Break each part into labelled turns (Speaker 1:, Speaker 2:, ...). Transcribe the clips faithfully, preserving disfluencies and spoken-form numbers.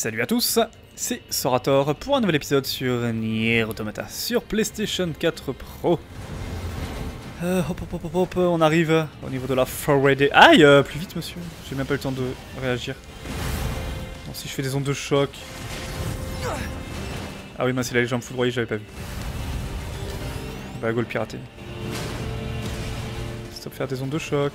Speaker 1: Salut à tous, c'est Sorator pour un nouvel épisode sur Nier Automata sur PlayStation quatre Pro. Euh, hop, hop, hop, hop, on arrive au niveau de la forward. Aïe, euh, plus vite monsieur, j'ai même pas eu le temps de réagir. Bon, si je fais des ondes de choc... Ah oui, moi c'est la légende foudroyée, j'avais pas vu. Bah go le pirater. Stop faire des ondes de choc.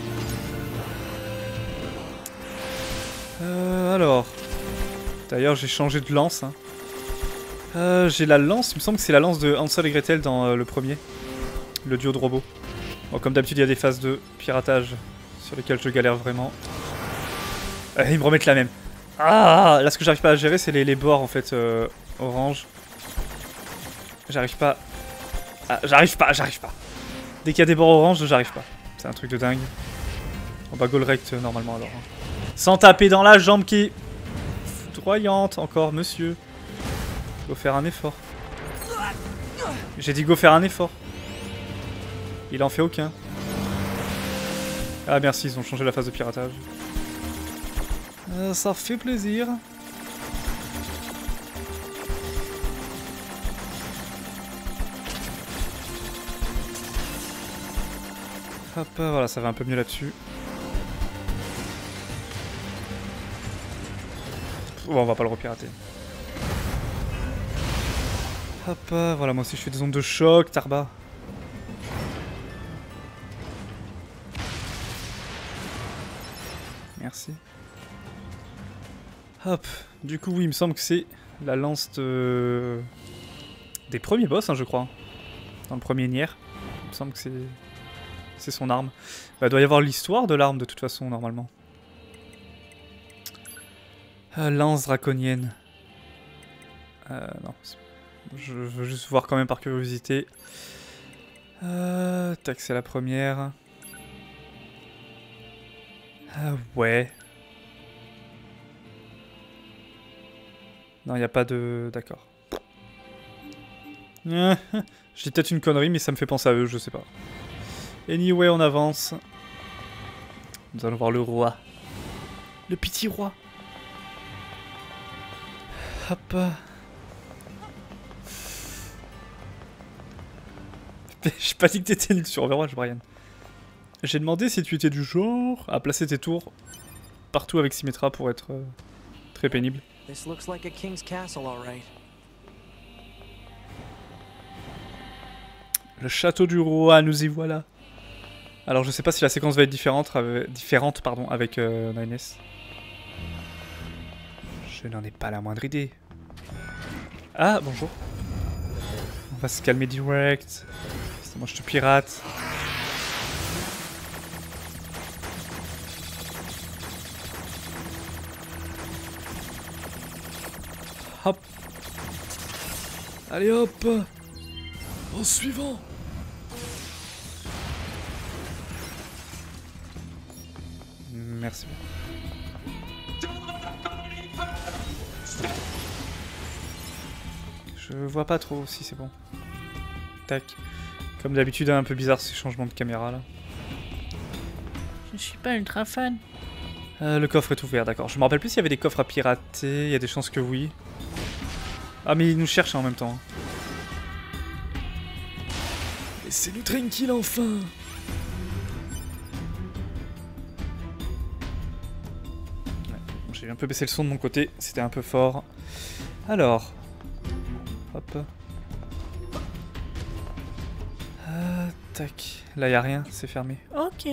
Speaker 1: Euh, alors... D'ailleurs j'ai changé de lance. Hein. Euh, j'ai la lance, il me semble que c'est la lance de Hansel et Gretel dans euh, le premier. Le duo de robots. Bon, comme d'habitude il y a des phases de piratage sur lesquelles je galère vraiment. Euh, ils me remettent la même. Ah, là ce que j'arrive pas à gérer c'est les, les bords en fait euh, orange. J'arrive pas... Ah, j'arrive pas, j'arrive pas. Dès qu'il y a des bords orange, j'arrive pas. C'est un truc de dingue. On va go le rect euh, normalement alors. Hein. Sans taper dans la jambe qui... Foudroyante encore, monsieur. Go faire un effort. J'ai dit go faire un effort. Il en fait aucun. Ah merci, ils ont changé la phase de piratage. Euh, ça fait plaisir. Hop, voilà, ça va un peu mieux là-dessus. Bon, on va pas le repirater. Hop, voilà, moi aussi je fais des ondes de choc, Tarba. Merci. Hop, du coup, oui, il me semble que c'est la lance de... des premiers boss, hein, je crois. Dans le premier Nier. Il me semble que c'est c'est son arme. Bah, il doit y avoir l'histoire de l'arme de toute façon, normalement. Euh, lance draconienne. Euh, non. Je veux juste voir quand même par curiosité. Euh, tac, c'est la première. Ah ouais. Non, il n'y a pas de... D'accord. J'ai peut-être une connerie, mais ça me fait penser à eux, je sais pas. Anyway, on avance. Nous allons voir le roi. Le petit roi. Hop. J'ai pas dit que t'étais nul sur Overwatch, Brian. J'ai demandé si tu étais du genre à placer tes tours partout avec Symmetra pour être euh, très pénible. Le château du roi, nous y voilà. Alors je sais pas si la séquence va être différente, avec, différente pardon, avec euh, nine S. Je n'en ai pas la moindre idée. Ah, bonjour. On va se calmer direct. Moi je te pirate. Hop. Allez hop. En suivant. Merci. Je vois pas trop si c'est bon. Tac. Comme d'habitude, un peu bizarre ces changements de caméra là. Je suis pas ultra fan. Euh, le coffre est ouvert, d'accord. Je me rappelle plus s'il y avait des coffres à pirater. Il y a des chances que oui. Ah mais il nous cherche en même temps. Laissez-nous tranquille enfin. Ouais, j'ai un peu baissé le son de mon côté. C'était un peu fort. Alors. Hop. Euh, tac. Là, y a rien, c'est fermé. Ok.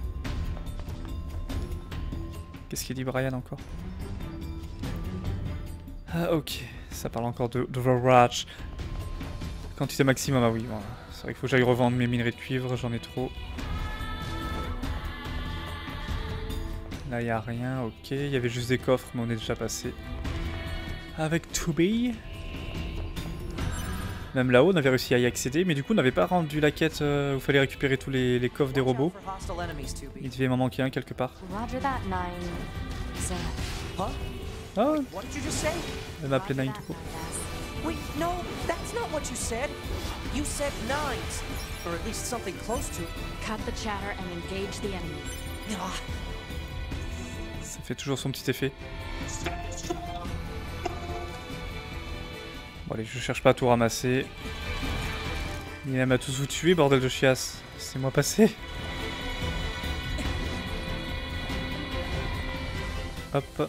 Speaker 1: Qu'est-ce qu'il dit Brian encore? Ah, ok. Ça parle encore de d'Overwatch. Quantité maximum, ah oui. Bon, c'est vrai qu'il faut que j'aille revendre mes minerais de cuivre, j'en ai trop. Là, y a rien, ok. Il y avait juste des coffres, mais on est déjà passé. Avec two B. Même là-haut, on avait réussi à y accéder, mais du coup, on n'avait pas rendu la quête euh, où il fallait récupérer tous les, les coffres des robots. Il devait m'en manquer un quelque part. Ah, elle m'a appelé Nine tout court. Ça fait toujours son petit effet. Bon allez, je cherche pas à tout ramasser. Il aime à tous vous tuer, bordel de chiasse. C'est moi passé. Hop.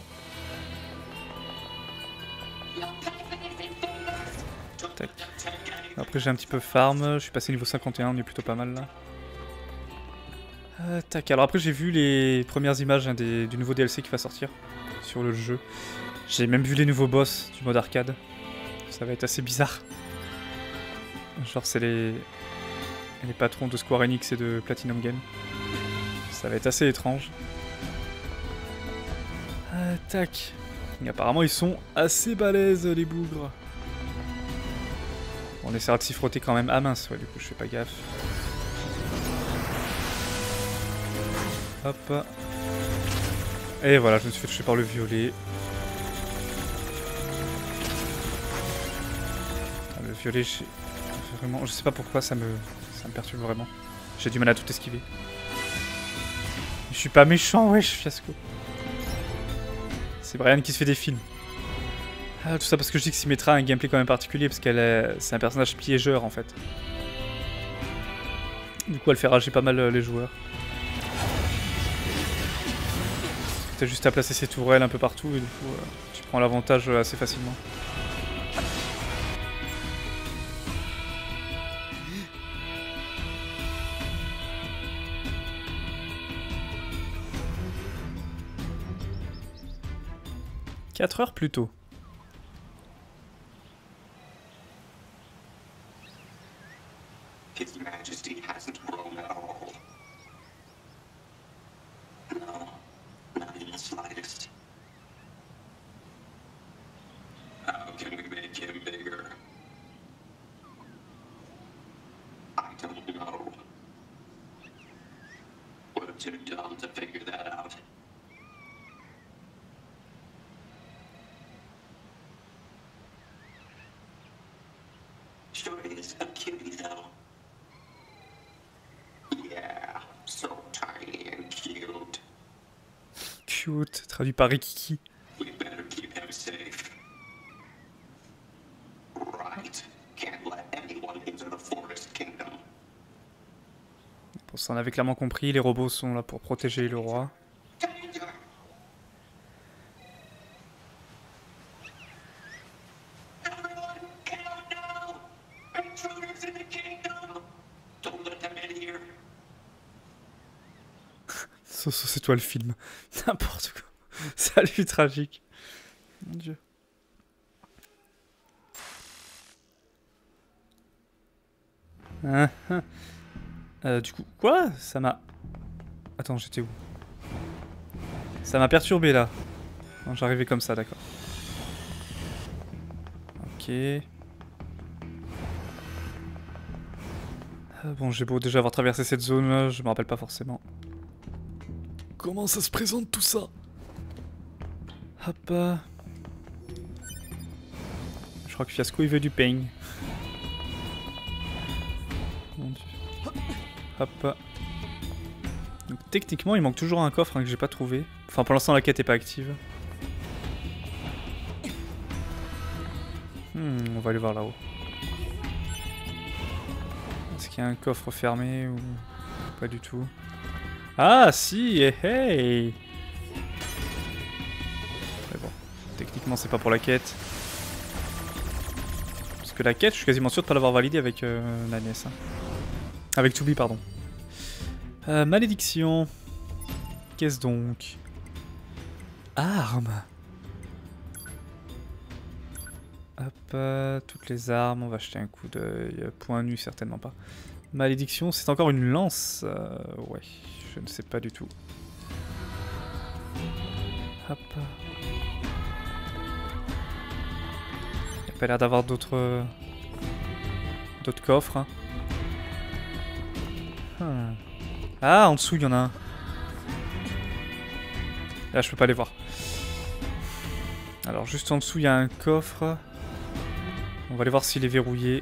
Speaker 1: Tac. Après j'ai un petit peu farm, je suis passé niveau cinquante et un, on est plutôt pas mal là. Euh, tac, alors après j'ai vu les premières images hein, des, du nouveau D L C qui va sortir sur le jeu. J'ai même vu les nouveaux boss du mode arcade. Ça va être assez bizarre. Genre c'est les... les patrons de Square Enix et de Platinum Games. Ça va être assez étrange. Euh, tac. Et apparemment ils sont assez balèzes les bougres. On essaiera de s'y frotter quand même. Ah mince, ouais du coup je fais pas gaffe. Hop. Et voilà, je me suis fait toucher par le violet. Le violet, j'ai vraiment, je sais pas pourquoi ça me, ça me perturbe vraiment. J'ai du mal à tout esquiver. Je suis pas méchant, wesh, fiasco. C'est Brian qui se fait des films. Ah, tout ça parce que je dis que Symmetra a un gameplay quand même particulier parce qu'elle est, c'est un personnage piégeur en fait. Du coup, elle fait rager pas mal les joueurs. T'as juste à placer ses tourelles un peu partout et du coup, euh, tu prends l'avantage assez facilement. quatre heures plus tôt.
Speaker 2: His Majesty hasn't grown at all. No, not in the slightest. How can we make him bigger? I don't know. We're too dumb to figure that out. Sure is a cutie though. Yeah, so tiny and cute.
Speaker 1: Cute, traduit par Rikiki.
Speaker 2: We better keep him safe. Right. Can't let anyone into the Forest Kingdom.
Speaker 1: Pour ça, on avait clairement compris, les robots sont là pour protéger le roi.
Speaker 2: Danger! Everyone, get out now! Intruders in the kingdom! Don't let them in here.
Speaker 1: Soso, c'est toi le film. N'importe quoi. Salut, tragique. Mon dieu. Ah, ah. Euh, du coup, quoi? Ça m'a... Attends, j'étais où? Ça m'a perturbé là. Non, j'arrivais comme ça, d'accord. Ok. Ah, bon, j'ai beau déjà avoir traversé cette zone là, je me rappelle pas forcément. Comment ça se présente tout ça? Hop. Je crois que Fiasco il veut du pain. Mon dieu. Hop. Donc techniquement il manque toujours un coffre hein, que j'ai pas trouvé. Enfin pour l'instant la quête est pas active. Hmm, on va aller voir là-haut. Est-ce qu'il y a un coffre fermé ou pas du tout? Ah si, hey, hey. Mais bon, techniquement c'est pas pour la quête. Parce que la quête, je suis quasiment sûr de pas l'avoir validée avec euh, la N E S. Hein. Avec Toubi, pardon. Euh, malédiction. Qu'est-ce donc? Armes. Hop, euh, toutes les armes, on va jeter un coup d'œil. Point nu, certainement pas. Malédiction, c'est encore une lance. Euh, ouais, je ne sais pas du tout. Hop. Il n'y a pas l'air d'avoir d'autres... d'autres coffres. Hein. Hmm. Ah, en dessous, il y en a un. Là, je peux pas les voir. Alors, juste en dessous, il y a un coffre. On va aller voir s'il est verrouillé.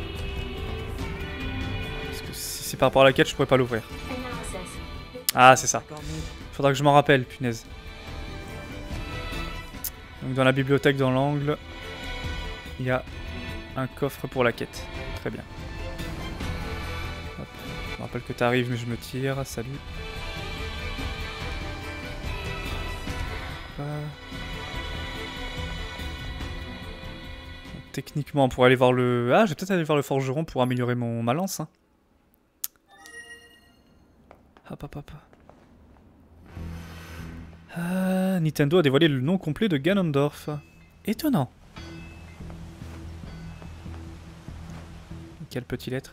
Speaker 1: Parce que si c'est par rapport à la quête, je pourrais pas l'ouvrir. Ah, c'est ça. Faudra que je m'en rappelle, punaise. Donc, dans la bibliothèque, dans l'angle, il y a un coffre pour la quête. Très bien. Hop. Je me rappelle que tu arrives, mais je me tire. Salut. Hop. Techniquement, on pourrait aller voir le... Ah, je vais peut-être aller voir le forgeron pour améliorer mon... ma lance. Hein. Hop, hop, hop. Ah, Nintendo a dévoilé le nom complet de Ganondorf. Étonnant. Quelle petite lettre.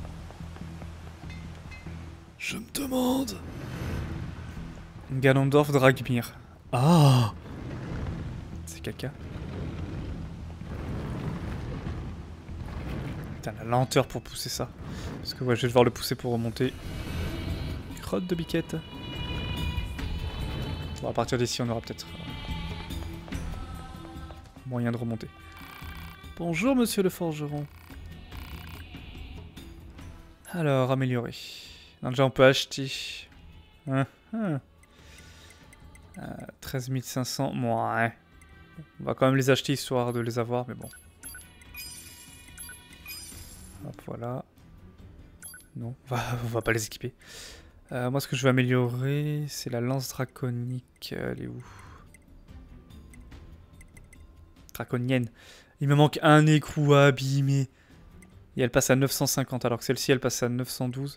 Speaker 1: Je me demande. Ganondorf Dragmir. Ah, c'est caca. Putain, la lenteur pour pousser ça. Parce que ouais, je vais devoir le pousser pour remonter. Crotte de biquette. Bon, à partir d'ici, on aura peut-être euh, moyen de remonter. Bonjour, monsieur le forgeron. Alors, améliorer. Non, déjà, on peut acheter. Hein, hein. Euh, treize mille cinq cents. Ouais. On va quand même les acheter histoire de les avoir, mais bon. Hop, voilà. Non, on va, on va pas les équiper. Euh, moi, ce que je veux améliorer, c'est la lance draconique. Elle est où? Draconienne. Il me manque un écrou à abîmer. Et elle passe à neuf cent cinquante, alors que celle-ci, elle passe à neuf cent douze.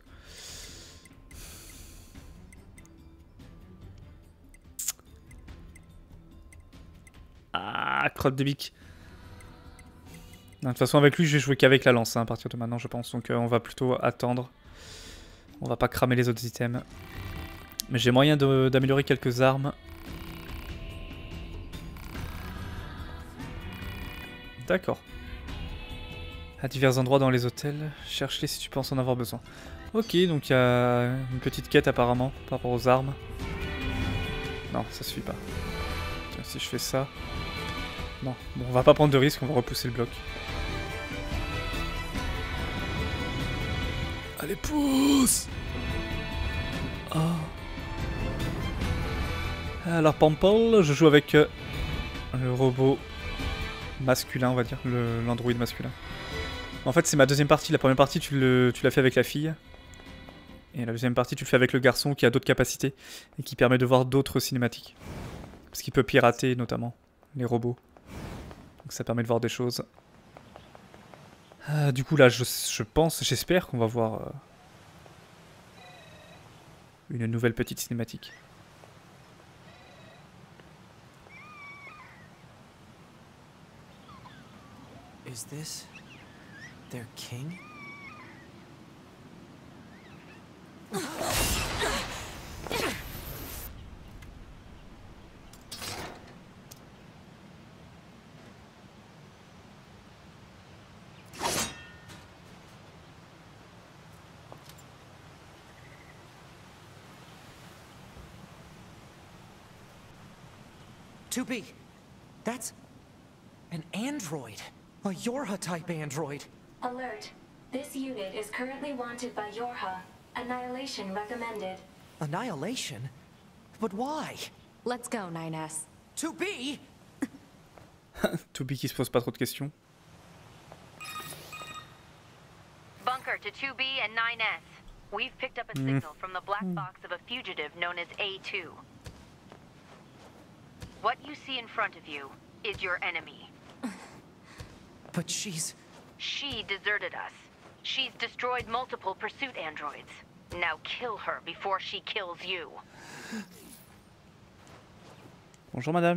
Speaker 1: Ah, crotte de bique. De toute façon, avec lui, je vais jouer qu'avec la lance hein, à partir de maintenant, je pense. Donc, euh, on va plutôt attendre. On va pas cramer les autres items. Mais j'ai moyen d'améliorer quelques armes. D'accord. À divers endroits dans les hôtels. Cherche-les si tu penses en avoir besoin. Ok, donc il y a une petite quête apparemment par rapport aux armes. Non, ça suffit pas. Tiens, si je fais ça... Non, bon, on va pas prendre de risque, on va repousser le bloc. Allez, pousse! Oh. Alors, Pample, je joue avec euh, le robot masculin, on va dire, l'android masculin. En fait, c'est ma deuxième partie. La première partie, tu l'as fait avec la fille. Et la deuxième partie, tu le fais avec le garçon qui a d'autres capacités et qui permet de voir d'autres cinématiques. Parce qu'il peut pirater, notamment, les robots. Donc ça permet de voir des choses. Ah, du coup, là, je, je pense, j'espère qu'on va voir euh, une nouvelle petite cinématique.
Speaker 3: Is this their king? two B, that's an android. A Yorha-type android.
Speaker 4: Alert. This unit is currently wanted by Yorha. Annihilation recommended.
Speaker 3: Annihilation? But why?
Speaker 5: Let's go, nine S.
Speaker 3: two B?
Speaker 1: two B qui se pose pas trop de questions.
Speaker 6: Bunker to two B and nine S. We've picked up a
Speaker 1: Mm.
Speaker 6: signal from the black box of a fugitive known as A two. What you see in front of you is your enemy.
Speaker 3: But she's...
Speaker 6: She deserted us. She's destroyed multiple pursuit androids. Now kill her before she kills you.
Speaker 1: Bonjour madame.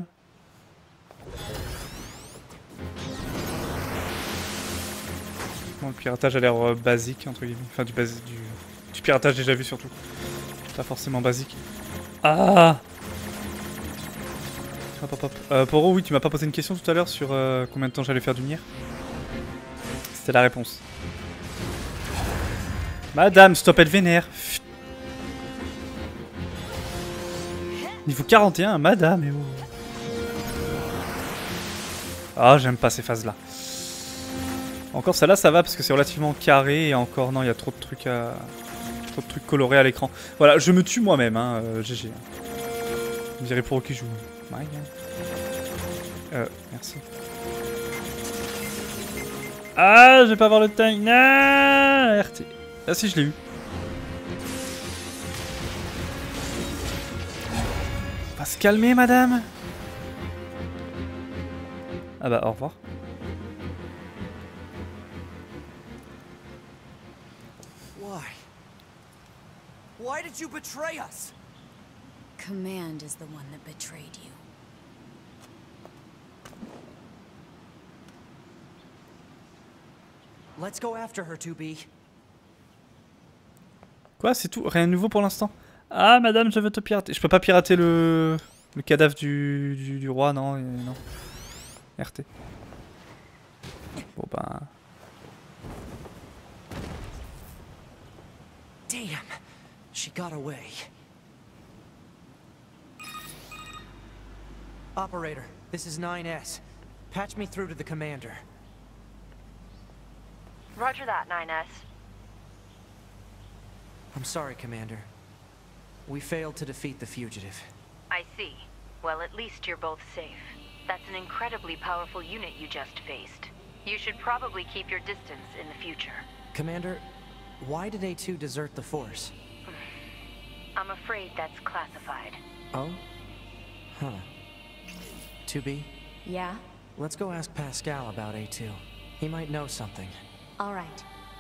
Speaker 1: Bon, le piratage a l'air euh, basique, entre guillemets. Enfin, du, basi du, du piratage déjà vu surtout. Pas forcément basique. Ah! Hop, hop, hop. Euh, Poro, oui, tu m'as pas posé une question tout à l'heure sur euh, combien de temps j'allais faire du Nier. C'était la réponse. Madame, stop être vénère. Pfft. Niveau quarante et un, madame, et oh. Ah, j'aime pas ces phases-là. Encore celle-là, ça va parce que c'est relativement carré et encore, non, il y a trop de trucs à... Trop de trucs colorés à l'écran. Voilà, je me tue moi-même, hein, euh, G G. Vous me direz pour qui joue. Ouais, euh, merci. Ah, je vais pas avoir le time. Non, R T. Ah si, je l'ai eu. On va se calmer, madame. Ah bah, au revoir.
Speaker 3: Why? Why did you betray us?
Speaker 5: Command is the one that betrayed you.
Speaker 3: Let's go after her, two B.
Speaker 1: Quoi, c'est tout? Rien de nouveau pour l'instant? Ah, madame, je veux te pirater. Je peux pas pirater le, le cadavre du... Du... du roi, non, et... non. R T. Bon ben...
Speaker 3: Damn, she got away. Operator, this is nine S. Patch me through to the commander.
Speaker 6: Roger that, nine S.
Speaker 3: I'm sorry, Commander. We failed to defeat the fugitive.
Speaker 6: I see. Well, at least you're both safe. That's an incredibly powerful unit you just faced. You should probably keep your distance in the future.
Speaker 3: Commander, why did A two desert the Force?
Speaker 6: I'm afraid that's classified.
Speaker 3: Oh? Huh. two B,
Speaker 5: Yeah?
Speaker 3: let's go ask Pascal about A two. He might know something.
Speaker 5: All right.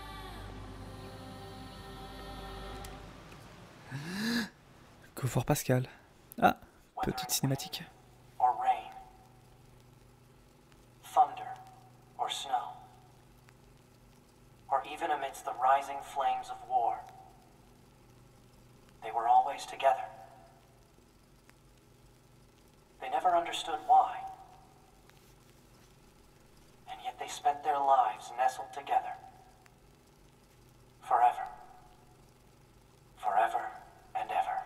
Speaker 1: Go voir Pascal. Ah, petite cinématique.
Speaker 7: Or rain, thunder, or snow, or even amidst the rising flames of war, they were always together. They never understood why, and yet they spent their lives nestled together, forever, forever and ever.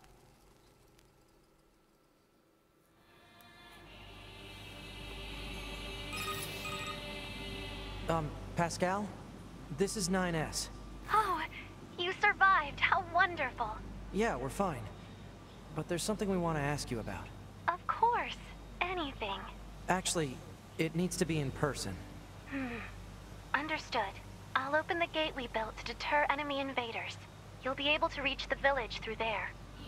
Speaker 3: Um, Pascal? This is nine S.
Speaker 8: Oh, you survived. How wonderful.
Speaker 3: Yeah, we're fine. But there's something we want to ask you about.
Speaker 8: Of course. Anything.
Speaker 3: Actually, it needs to be in person.
Speaker 8: Hmm. Understood. I'll open the gate we built to deter enemy invaders. You'll be able to reach the village through there.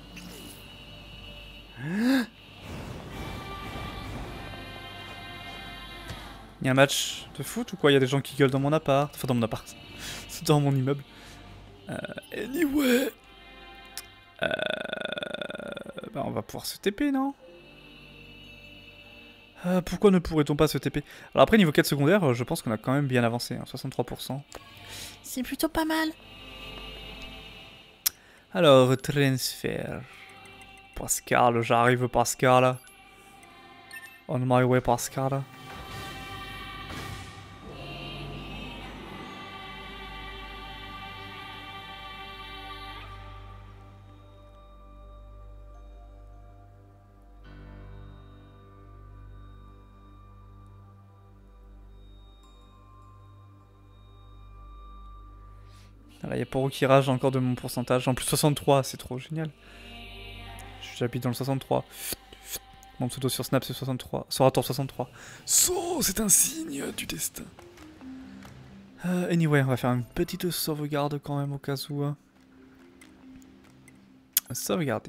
Speaker 1: Il y a un match de foot ou quoi? Il y a des gens qui gueulent dans mon appart. Enfin, dans mon appart. C'est dans mon immeuble. Euh, anyway. Euh, bah, on va pouvoir se T P, non? euh, Pourquoi ne pourrait-on pas se T P? Alors après, niveau quête secondaire, je pense qu'on a quand même bien avancé. Hein, soixante-trois pour cent. C'est plutôt pas mal. Alors, transfert. Pascal, j'arrive Pascal. On my way Pascal. Là, il y a Poro qui rage encore de mon pourcentage. En plus soixante-trois, c'est trop génial. J'habite dans le soixante-trois. Mon pseudo sur Snap c'est soixante-trois. Sorator soixante-trois. So, c'est un signe du destin. Euh, anyway, on va faire une petite sauvegarde quand même au cas où. Hein. Sauvegarder.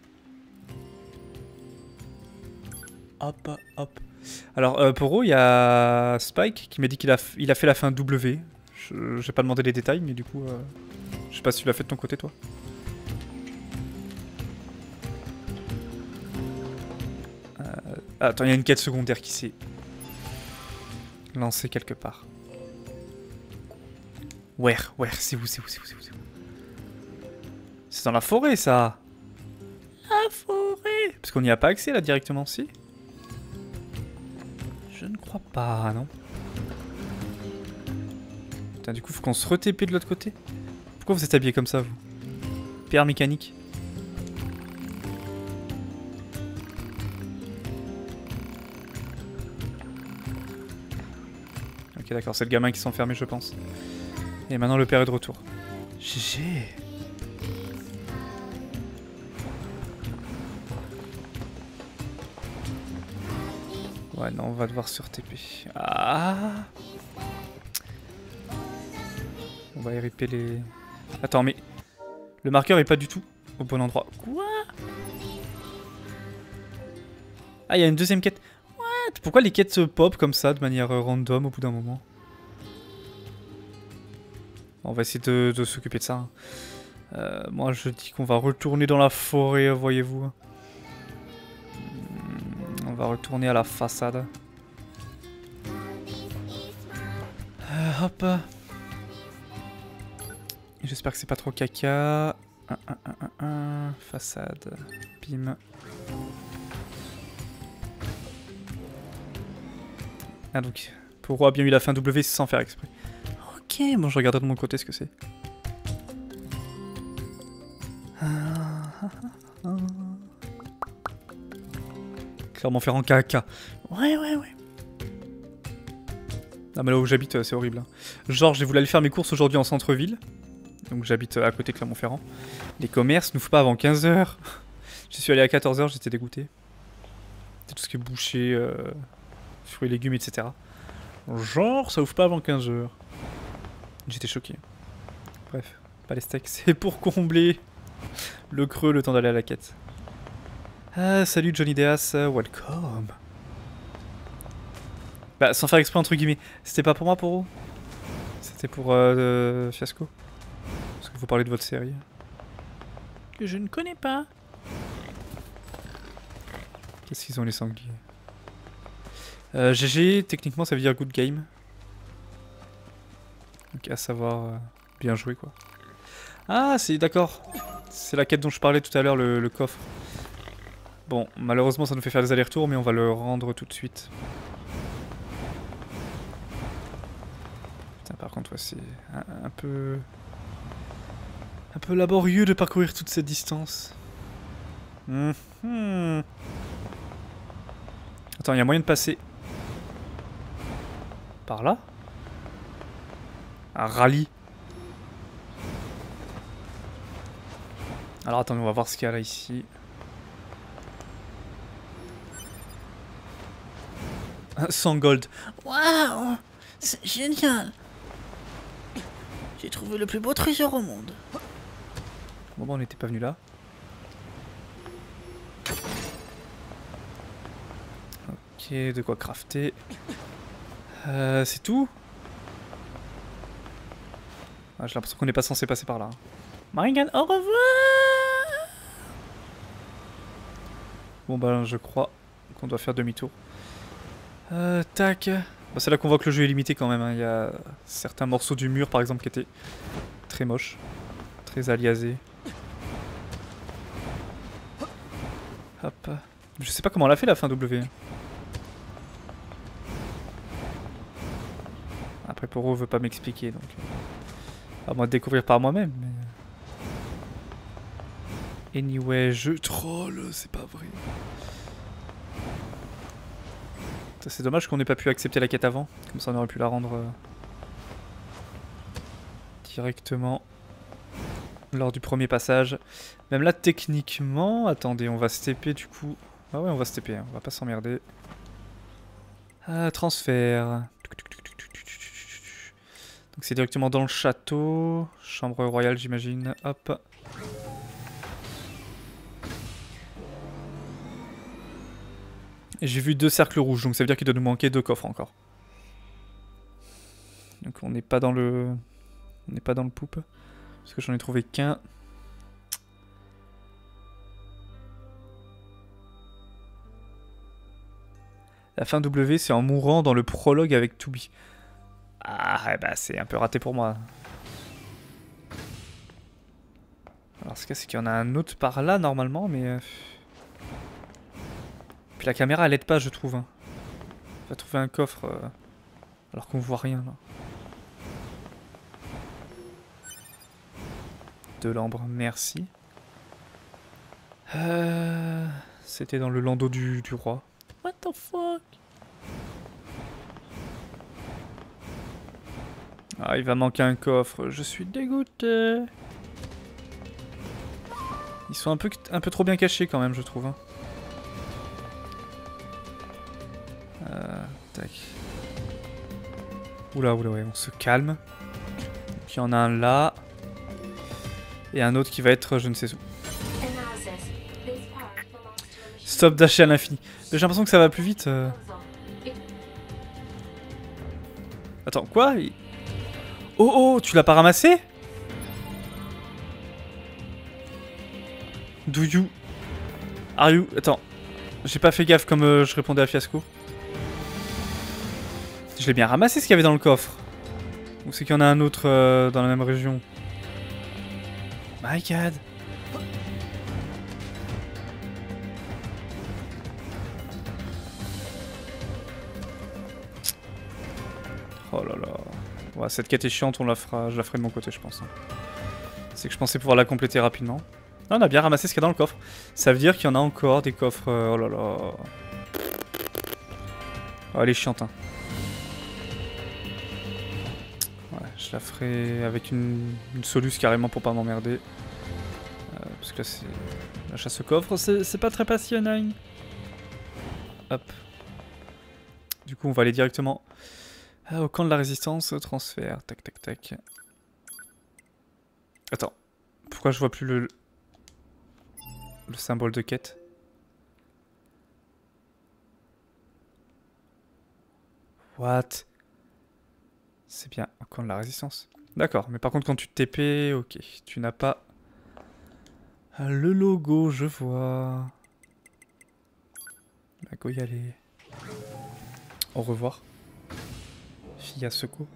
Speaker 1: Hop, hop. Alors, euh, Poro, il y a Spike qui m'a dit qu'il a, il a fait la fin W. Je j'ai pas demandé les détails, mais du coup, euh, je sais pas si tu l'as fait de ton côté, toi. Euh, attends, il y a une quête secondaire qui s'est lancée quelque part. Ouais, ouais, c'est où, c'est où, c'est où, c'est où, c'est où? C'est dans la forêt, ça. La forêt. Parce qu'on n'y a pas accès, là, directement, si? Je ne crois pas, non. Putain, du coup, faut qu'on se re-T P de l'autre côté. Pourquoi vous êtes habillé comme ça, vous? Pierre mécanique. Ok, d'accord, c'est le gamin qui s'est enfermé, je pense. Et maintenant, le père est de retour. G G. Ouais, non, on va devoir se re-T P. Ah. va R I P les... Attends, mais... Le marqueur est pas du tout au bon endroit. Quoi? Ah, il y a une deuxième quête. What? Pourquoi les quêtes se pop comme ça, de manière euh, random, au bout d'un moment? On va essayer de, de s'occuper de ça. Hein. Euh, moi, je dis qu'on va retourner dans la forêt, voyez-vous. On va retourner à la façade. Euh, hop. J'espère que c'est pas trop caca. Un, un, un, un, un. Façade. Bim. Ah donc, Poro a bien eu la fin W sans faire exprès. Ok, bon je regarderai de mon côté ce que c'est. Clermont-Ferrand caca. Ouais, ouais, ouais. Ah mais là où j'habite, c'est horrible. Hein. Genre, j'ai voulu aller faire mes courses aujourd'hui en centre-ville. Donc j'habite à côté de Clermont-Ferrand. Les commerces n'ouvrent pas avant quinze heures. J'y suis allé à quatorze heures, j'étais dégoûté. C'est tout ce qui est bouché, euh, fruits et légumes, et cetera. Genre, ça ouvre pas avant quinze heures. J'étais choqué. Bref, pas les steaks, c'est pour combler le creux, le temps d'aller à la quête. Ah, salut Johnny Deas, welcome. Bah, sans faire exprès, entre guillemets. C'était pas pour moi, Poro. C'était pour euh, euh, Fiasco. Parce que vous parlez de votre série. Que je ne connais pas. Qu'est-ce qu'ils ont les sangliers? euh, G G, techniquement ça veut dire good game. Donc à savoir, euh, bien joué quoi. Ah, c'est d'accord. C'est la quête dont je parlais tout à l'heure, le, le coffre. Bon, malheureusement ça nous fait faire des allers-retours, mais on va le rendre tout de suite. Putain, par contre, ouais, c'est un, un peu... Un peu laborieux de parcourir toute cette distance. Mmh. Attends, il y a moyen de passer... Par là? Un rallye. Alors attendez, on va voir ce qu'il y a là ici. cent gold.
Speaker 9: Waouh, c'est génial. J'ai trouvé le plus beau trésor au monde.
Speaker 1: Bon, bah, on n'était pas venu là. Ok, de quoi crafter. Euh, c'est tout? Ah, j'ai l'impression qu'on n'est pas censé passer par là. Maringan, au revoir! Bon bah je crois qu'on doit faire demi-tour. Euh, tac. Bah, c'est là qu'on voit que le jeu est limité quand même. Hein. Il y a certains morceaux du mur par exemple qui étaient très moches. Très aliasés. Hop. Je sais pas comment on l'a fait la fin W. Après Poro veut pas m'expliquer donc... À moi de découvrir par moi-même. Mais... Anyway, je troll, c'est pas vrai. C'est dommage qu'on n'ait pas pu accepter la quête avant. Comme ça on aurait pu la rendre... Euh... directement. Lors du premier passage. Même là techniquement... Attendez, on va se T P du coup. Ah ouais, on va se T P, hein. On va pas s'emmerder. Ah, transfert. Donc c'est directement dans le château. Chambre royale j'imagine. Hop. Et j'ai vu deux cercles rouges, donc ça veut dire qu'il doit nous manquer deux coffres encore. Donc on n'est pas dans le... On n'est pas dans le poupe. Parce que j'en ai trouvé qu'un. La fin W, c'est en mourant dans le prologue avec Toubi. Ah, bah c'est un peu raté pour moi. Alors ce cas, c'est qu'il y en a un autre par là normalement, mais... Euh... Puis la caméra, elle aide pas, je trouve. Hein. On va trouver un coffre, euh... alors qu'on voit rien là. De l'ambre, merci. Euh... C'était dans le landau du, du roi. What the fuck? Ah, il va manquer un coffre. Je suis dégoûté. Ils sont un peu, un peu trop bien cachés quand même, je trouve. Hein. Euh, tac. Oula, oula, ouais, on se calme. Donc il y en a un là. Et un autre qui va être je ne sais où.
Speaker 4: Analysis. This part belongs to a machine.
Speaker 1: Stop dasher à l'infini. Mais j'ai l'impression que ça va plus vite. euh.
Speaker 4: It-
Speaker 1: Attends, quoi? Il- Oh oh, tu l'as pas ramassé? Do you... Are you... Attends. J'ai pas fait gaffe comme euh, je répondais à Fiasco. Je l'ai bien ramassé ce qu'il y avait dans le coffre. Ou c'est qu'il y en a un autre euh, dans la même région? My god. Oh là là. Ouais, cette quête est chiante, on la fera, je la ferai de mon côté, je pense. hein. C'est que je pensais pouvoir la compléter rapidement. Non, on a bien ramassé ce qu'il y a dans le coffre. Ça veut dire qu'il y en a encore des coffres. euh, Oh là là. Oh, elle est chiante, hein. Ouais, je la ferai avec une, une soluce carrément pour pas m'emmerder. Euh, parce que là, c'est. La chasse au coffre, c'est pas très passionnant. Hop. Du coup, on va aller directement ah, au camp de la résistance, transfert. Tac, tac, tac. Attends. Pourquoi je vois plus le. Le symbole de quête? What? C'est bien au camp de la résistance. D'accord, mais par contre quand tu te T P, ok, tu n'as pas le logo, je vois. Bah go y aller. Au revoir. Fia Seco.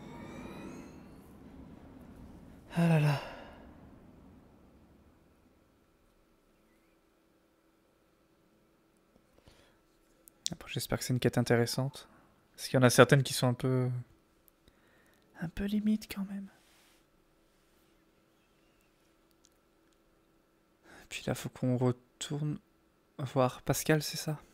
Speaker 1: Ah là là. Après, j'espère que c'est une quête intéressante. Parce qu'il y en a certaines qui sont un peu... Un peu limite quand même. Et puis là, faut qu'on retourne voir Pascal, c'est ça?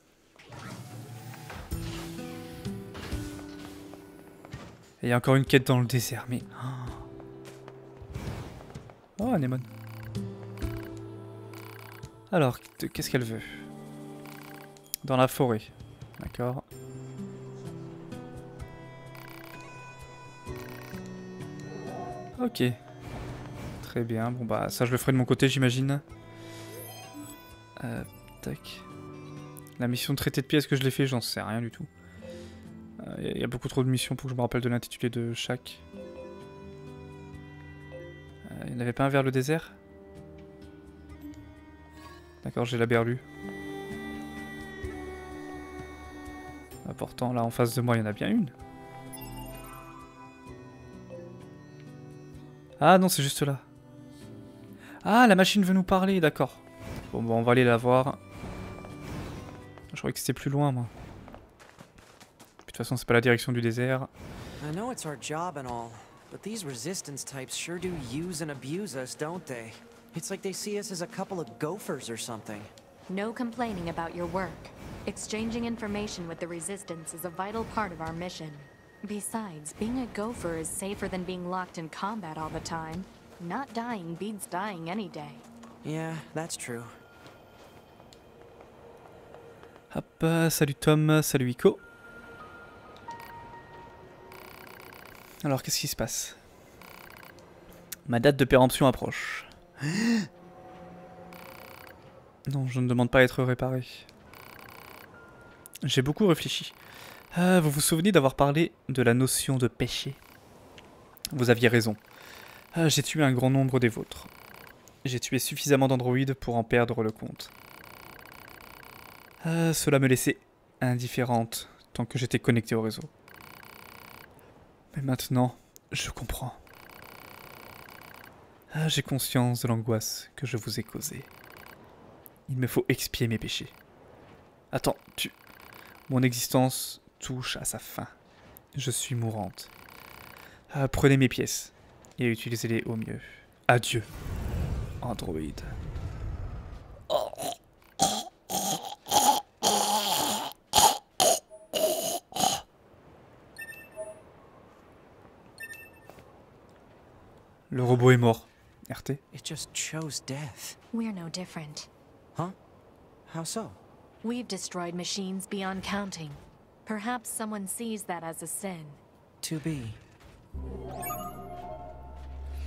Speaker 1: Et il y a encore une quête dans le désert, mais... Oh, Anémone. Alors, qu'est-ce qu'elle veut? Dans la forêt. D'accord. Ok. Très bien. Bon bah ça je le ferai de mon côté j'imagine. Euh, tac. La mission de traité de pièces que je l'ai fait, j'en sais rien du tout. Il euh, y, y a beaucoup trop de missions pour que je me rappelle de l'intitulé de chaque. Il euh, n'y en avait pas un vers le désert? D'accord, j'ai la berlue. Pourtant, là, en face de moi, il y en a bien une. Ah non, c'est juste là. Ah, la machine veut nous parler, d'accord. Bon, bon, on va aller la voir. Je croyais que c'était plus loin, moi. De toute façon, c'est pas la direction du désert.
Speaker 3: I know it's our job and all, but these resistance types sure do use and abuse us, don't they? It's like they see us as a couple of gophers or something.
Speaker 10: No complaining about your work. Exchanging information with the Resistance is a vital part of our mission. Besides, being a gopher is safer than being locked in combat all the time. Not dying beats dying any day.
Speaker 3: Yeah, that's true.
Speaker 1: Hop, euh, salut Tom, salut Ico. Alors, qu'est-ce qui se passe? Ma date de péremption approche. Non, je ne demande pas à être réparé. J'ai beaucoup réfléchi. Ah, vous vous souvenez d'avoir parlé de la notion de péché? Vous aviez raison. Ah, j'ai tué un grand nombre des vôtres. J'ai tué suffisamment d'androïdes pour en perdre le compte. Ah, cela me laissait indifférente tant que j'étais connecté au réseau. Mais maintenant, je comprends. Ah, j'ai conscience de l'angoisse que je vous ai causée. Il me faut expier mes péchés. Attends, tu... Mon existence touche à sa fin. Je suis mourante. Ah, prenez mes pièces et utilisez-les au mieux. Adieu, Android. Le robot est mort. R T.
Speaker 3: It just chose death.
Speaker 10: We're no different.
Speaker 3: Huh? How so?
Speaker 10: We've destroyed machines beyond counting. Perhaps someone sees that as a sin.
Speaker 3: To be.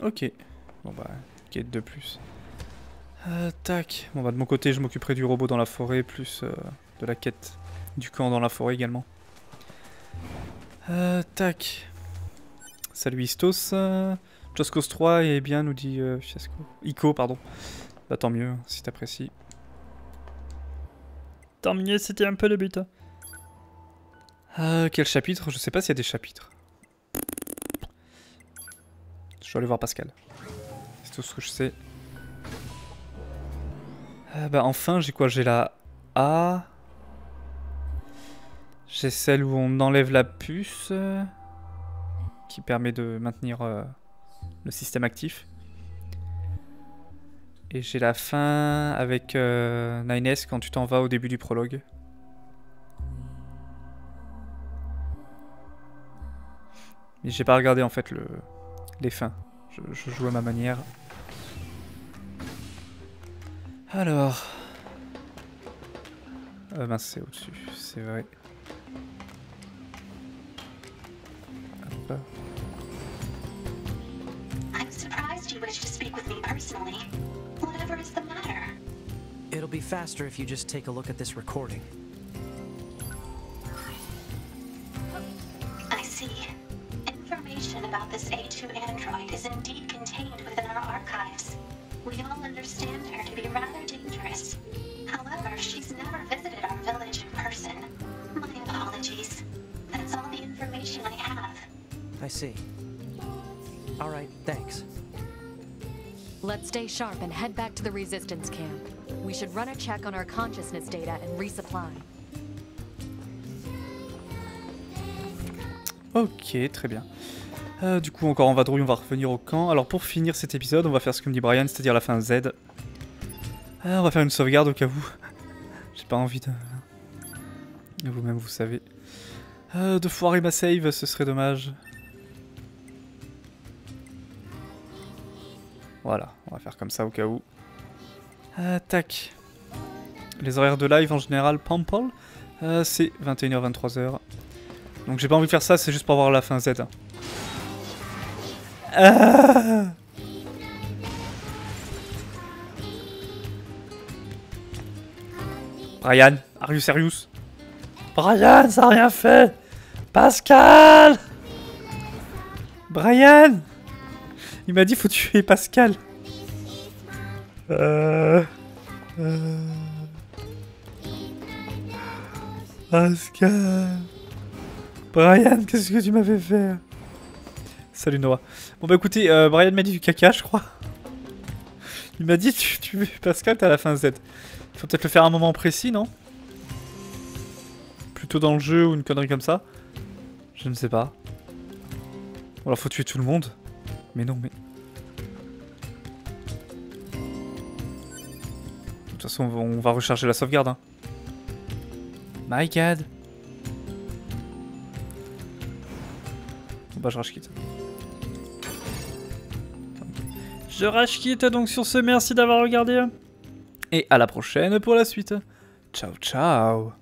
Speaker 1: Ok. Bon bah, quête de plus. Euh, tac. Bon bah de mon côté, je m'occuperai du robot dans la forêt, plus euh, de la quête du camp dans la forêt également. Euh, tac. Salut Istos. Euh, Joskos trois est bien, nous dit euh, Fiasco. Ico, pardon. Bah tant mieux, si t'apprécies. Tant mieux, c'était un peu le but. Euh, quel chapitre? Je sais pas s'il y a des chapitres. Je dois aller voir Pascal. C'est tout ce que je sais. Euh, bah enfin, j'ai quoi? J'ai la A. J'ai celle où on enlève la puce. Euh, qui permet de maintenir euh, le système actif. Et j'ai la fin avec euh, nine S quand tu t'en vas au début du prologue. Mais j'ai pas regardé en fait le, les fins. Je, je joue à ma manière. Alors... Euh, mince, c'est au-dessus, c'est vrai. Hop.
Speaker 8: I'm surprised you wish to speak with me personally. Whatever is the matter?
Speaker 3: It'll be faster if you just take a look at this recording.
Speaker 8: I see. Information about this A two android is indeed contained within our archives. We all understand her to be rather dangerous. However, she's never visited our village in person. My apologies. That's all the information I have.
Speaker 3: I see. All right, thanks.
Speaker 10: Let's stay sharp and head back to the Resistance camp. We should run a check on our consciousness data and resupply.
Speaker 1: Ok, très bien. Euh, du coup, encore en vadrouille, on va revenir au camp. Alors pour finir cet épisode, on va faire ce que me dit Brian, c'est-à-dire la fin Z. Euh, on va faire une sauvegarde au cas où. J'ai pas envie de... Vous-même, vous savez. Euh, de foirer ma save, ce serait dommage. Voilà, on va faire comme ça au cas où. Euh, tac. Les horaires de live en général, Pample, euh, c'est vingt et une heures vingt-trois heures. Donc j'ai pas envie de faire ça, c'est juste pour voir la fin Z. Ah Brian, are you serious? Brian, ça a rien fait. Pascal. Brian. Il m'a dit faut tuer Pascal. Euh... Euh... Pascal. Brian, qu'est-ce que tu m'avais fait? Salut Noah. Bon bah écoutez, euh, Brian m'a dit du caca, je crois. Il m'a dit tu tues Pascal, t'as la fin Z. Faut peut-être le faire à un moment précis, non? Plutôt dans le jeu ou une connerie comme ça? Je ne sais pas. Ou alors faut tuer tout le monde. Mais non, mais... De toute façon, on va, on va recharger la sauvegarde. Hein. My God. Bon bah je rage quitte. Je rage quitte, donc sur ce, merci d'avoir regardé. Et à la prochaine pour la suite. Ciao, ciao.